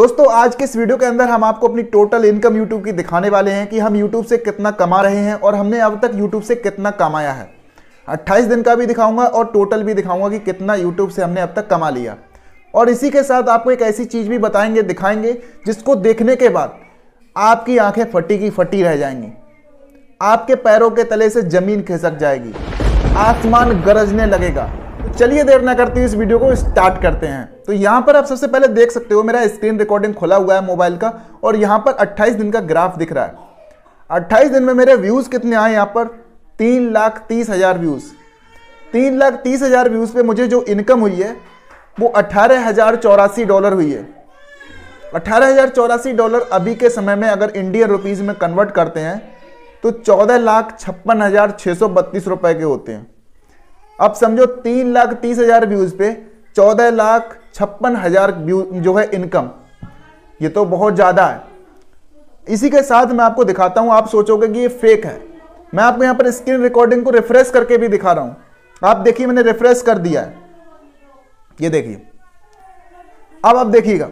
दोस्तों आज के इस वीडियो के अंदर हम आपको अपनी टोटल इनकम यूट्यूब की दिखाने वाले हैं कि हम यूट्यूब से कितना कमा रहे हैं और हमने अब तक यूट्यूब से कितना कमाया है। 28 दिन का भी दिखाऊंगा और टोटल भी दिखाऊंगा कि कितना यूट्यूब से हमने अब तक कमा लिया। और इसी के साथ आपको एक ऐसी चीज़ भी बताएंगे, दिखाएंगे जिसको देखने के बाद आपकी आंखें फटी की फटी रह जाएंगी, आपके पैरों के तले से जमीन खिसक जाएगी, आसमान गरजने लगेगा। चलिए देर ना करते हुए इस वीडियो को स्टार्ट करते हैं। तो यहाँ पर आप सबसे पहले देख सकते हो मेरा स्क्रीन रिकॉर्डिंग खुला हुआ है मोबाइल का और यहाँ पर 28 दिन का ग्राफ दिख रहा है। 28 दिन में मेरे व्यूज कितने आए, यहाँ पर 3,30,000 व्यूज। 3,30,000 व्यूज पे मुझे जो इनकम हुई है वो $18,084 हुई है। $18,084 अभी के समय में अगर इंडियन रुपीज में कन्वर्ट करते हैं तो 14,56,632 रुपए के होते हैं। अब समझो 3,30,000 व्यूज पे 14,56,000 व्यू जो है इनकम, ये तो बहुत ज्यादा है। इसी के साथ मैं आपको दिखाता हूं, आप सोचोगे कि ये फेक है। मैं आपको यहां पर स्क्रीन रिकॉर्डिंग को रिफ्रेश करके भी दिखा रहा हूं। आप देखिए मैंने रिफ्रेश कर दिया है, ये देखिए। अब आप देखिएगा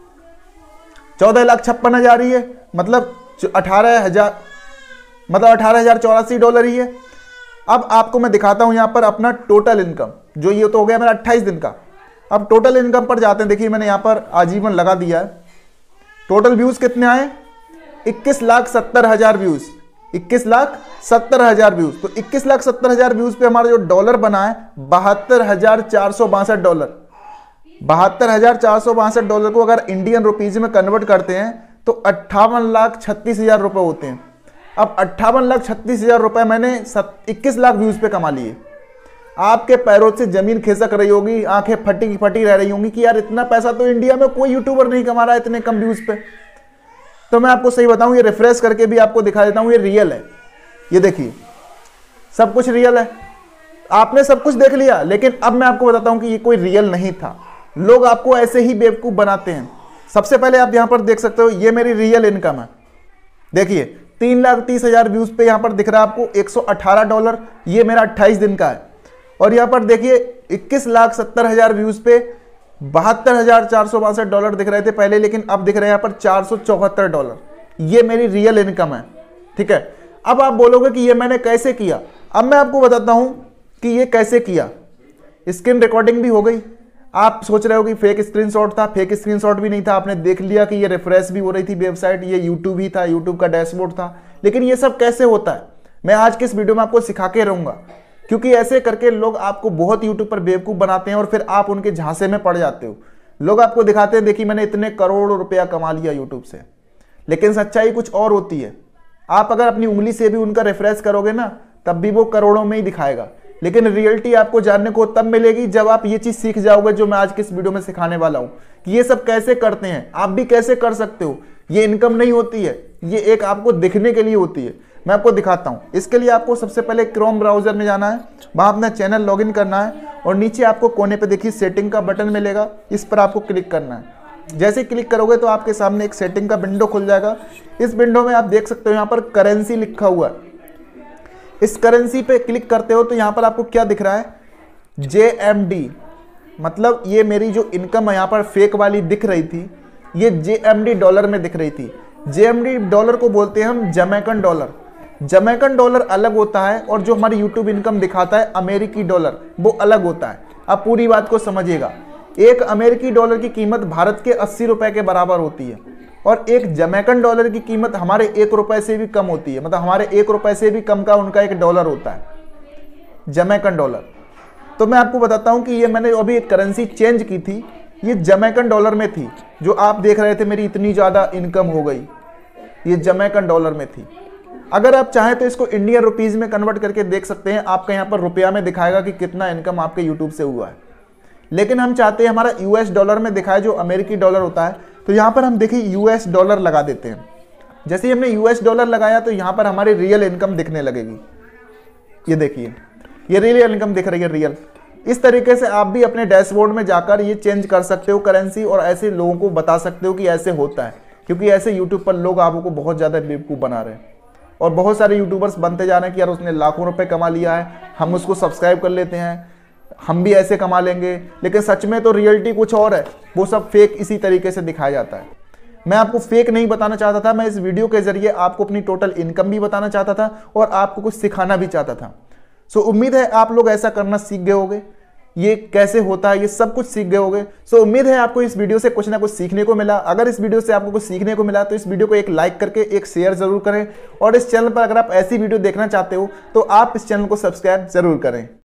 14,56,000 ही है, मतलब 18,084 डॉलर ही है। अब आपको मैं दिखाता हूं यहां पर अपना टोटल इनकम, जो ये तो हो गया मेरा 28 दिन का। अब टोटल इनकम पर जाते हैं। देखिए मैंने यहां पर आजीवन लगा दिया है। टोटल व्यूज कितने आए, 21,70,000 व्यूज, 21,70,000 व्यूज। तो 21,70,000 व्यूज पे हमारा जो डॉलर बना है $72,462। $72,462 को अगर इंडियन रुपीज में कन्वर्ट करते हैं तो 58,36,000 रुपए होते हैं। अब 58,36,000 रुपए मैंने 21 लाख व्यूज पे कमा लिए। आपके पैरों से जमीन खिसक रही होगी, आंखें फटी की फटी रह रही होंगी कि यार इतना पैसा तो इंडिया में कोई यूट्यूबर नहीं कमा रहा है इतने कम व्यूज पे। तो मैं आपको सही बताऊं, ये रिफ्रेश करके भी आपको दिखा देता हूं, ये रियल है। ये देखिए सब कुछ रियल है। आपने सब कुछ देख लिया, लेकिन अब मैं आपको बताता हूं कि ये कोई रियल नहीं था। लोग आपको ऐसे ही बेवकूफ बनाते हैं। सबसे पहले आप यहां पर देख सकते हो, ये मेरी रियल इनकम है। देखिए 3,30,000 व्यूज पे यहां पर दिख रहा है आपको $118, ये मेरा 28 दिन का है। और यहां पर देखिए 21,70,000 व्यूज पे $72,462 दिख रहे थे पहले, लेकिन अब दिख रहे हैं यहां पर $474। ये मेरी रियल इनकम है, ठीक है। अब आप बोलोगे कि ये मैंने कैसे किया। अब मैं आपको बताता हूं कि ये कैसे किया। स्क्रीन रिकॉर्डिंग भी हो गई। आप सोच रहे हो कि फेक स्क्रीनशॉट था, फेक स्क्रीनशॉट भी नहीं था। आपने देख लिया कि ये रिफ्रेश भी हो रही थी वेबसाइट, ये यूट्यूब ही था, यूट्यूब का डैशबोर्ड था। लेकिन ये सब कैसे होता है मैं आज के इस वीडियो में आपको सिखा के रहूंगा, क्योंकि ऐसे करके लोग आपको बहुत यूट्यूब पर बेवकूफ बनाते हैं और फिर आप उनके झांसे में पड़ जाते हो। लोग आपको दिखाते हैं देखिए मैंने इतने करोड़ों रुपया कमा लिया यूट्यूब से, लेकिन सच्चाई कुछ और होती है। आप अगर अपनी उंगली से भी उनका रिफ्रेश करोगे ना, तब भी वो करोड़ों में ही दिखाएगा। लेकिन रियलिटी आपको जानने को तब मिलेगी जब आप ये चीज सीख जाओगे, जो मैं आज के इस वीडियो में सिखाने वाला हूं कि ये सब कैसे करते हैं। आप भी कैसे कर सकते हो। ये इनकम नहीं होती है, ये एक आपको दिखने के लिए होती है। मैं आपको दिखाता हूं। इसके लिए आपको सबसे पहले क्रोम ब्राउजर में जाना है, वहां अपना चैनल लॉगिन करना है और नीचे आपको कोने पे देखिए सेटिंग का बटन मिलेगा, इस पर आपको क्लिक करना है। जैसे क्लिक करोगे तो आपके सामने एक सेटिंग का विंडो खुल जाएगा। इस विंडो में आप देख सकते हो यहाँ पर करेंसी लिखा हुआ है। इस करेंसी पे क्लिक करते हो तो यहाँ पर आपको क्या दिख रहा है, JMD, मतलब ये मेरी जो इनकम है यहाँ पर फेक वाली दिख रही थी, ये JMD डॉलर में दिख रही थी। JMD डॉलर को बोलते हैं हम जमैकन डॉलर। जमैकन डॉलर अलग होता है और जो हमारी यूट्यूब इनकम दिखाता है अमेरिकी डॉलर, वो अलग होता है। अब पूरी बात को समझिएगा। एक अमेरिकी डॉलर की कीमत भारत के 80 रुपए के बराबर होती है और एक जमैकन डॉलर की कीमत हमारे 1 रुपए से भी कम होती है। मतलब हमारे 1 रुपए से भी कम का उनका एक डॉलर होता है, जमैकन डॉलर। तो मैं आपको बताता हूं कि ये मैंने अभी एक करेंसी चेंज की थी, ये जमैकन डॉलर में थी। जो आप देख रहे थे मेरी इतनी ज्यादा इनकम हो गई, ये जमैकन डॉलर में थी। अगर आप चाहें तो इसको इंडियन रुपीज में कन्वर्ट करके देख सकते हैं। आपका यहाँ पर रुपया में दिखाएगा कि कितना इनकम आपके यूट्यूब से हुआ है। लेकिन हम चाहते हैं हमारा US डॉलर में दिखाए, जो अमेरिकी डॉलर होता है। तो यहाँ पर हम देखिए US डॉलर लगा देते हैं। जैसे ही हमने US डॉलर लगाया तो यहाँ पर हमारी रियल इनकम दिखने लगेगी। ये देखिए ये रियल इनकम दिख रही है, रियल। इस तरीके से आप भी अपने डैशबोर्ड में जाकर ये चेंज कर सकते हो करेंसी और ऐसे लोगों को बता सकते हो कि ऐसे होता है। क्योंकि ऐसे यूट्यूब पर लोग आपको बहुत ज़्यादा बेवकूफ़ बना रहे हैं और बहुत सारे यूट्यूबर्स बनते जा रहे हैं कि यार उसने लाखों रुपए कमा लिया है, हम उसको सब्सक्राइब कर लेते हैं, हम भी ऐसे कमा लेंगे। लेकिन सच में तो रियलिटी कुछ और है, वो सब फेक इसी तरीके से दिखाया जाता है। मैं आपको फेक नहीं बताना चाहता था, मैं इस वीडियो के जरिए आपको अपनी टोटल इनकम भी बताना चाहता था और आपको कुछ सिखाना भी चाहता था। सो उम्मीद है आप लोग ऐसा करना सीख गए होंगे, ये कैसे होता है ये सब कुछ सीख गए होंगे। सो उम्मीद है आपको इस वीडियो से कुछ ना कुछ सीखने को मिला। अगर इस वीडियो से आपको कुछ सीखने को मिला तो इस वीडियो को एक लाइक करके एक शेयर जरूर करें, और इस चैनल पर अगर आप ऐसी वीडियो देखना चाहते हो तो आप इस चैनल को सब्सक्राइब जरूर करें।